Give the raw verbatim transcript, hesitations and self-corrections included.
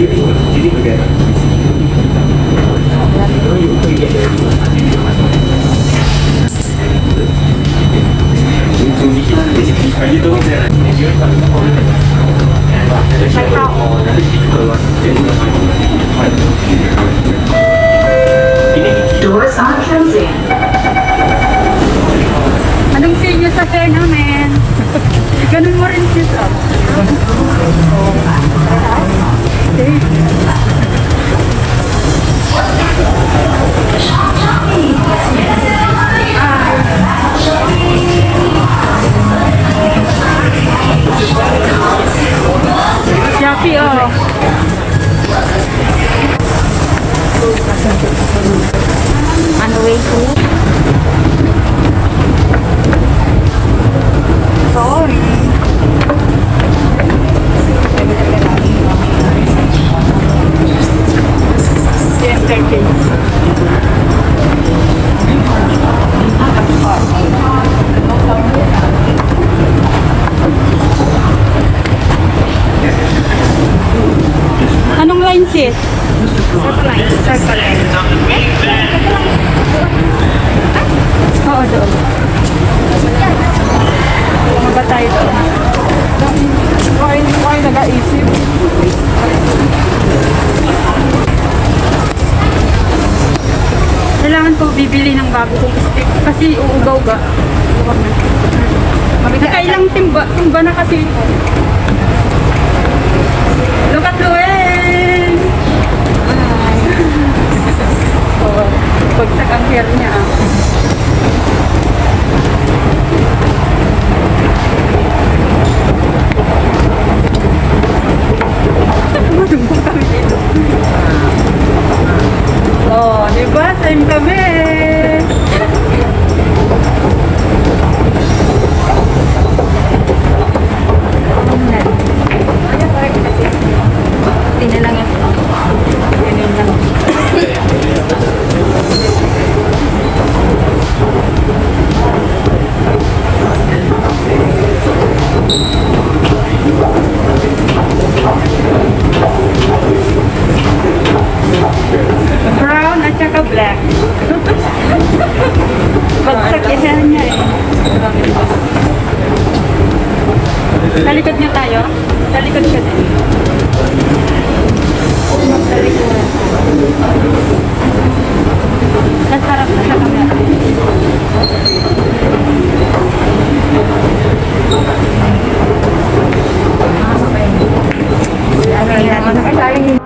Doors on closing. Anong say nyo sa hair namin? Ganun mo rin siya. Shopee, oh. On the way to sorry. Yes, thank you. Anong line sis? Circle line. Circle line. Oo, doon. Mga ba tayo doon? Why, why nag-aisip? Kailangan ko bibili ng bago kong stick kasi uugaw ba? Nakailang timba, timba na kasi ito. Look at Lueng! Oh, pagsak ang hair niya ah. Madumbo kami dito. Oh, diba? Same kami. Hindi na lang yan. Ganyan lang. Brown at saka black. Bagsak yan niya eh. Talikod niya tayo. Talikod ka din. Talikod. Nasarap na sa kamera. Ano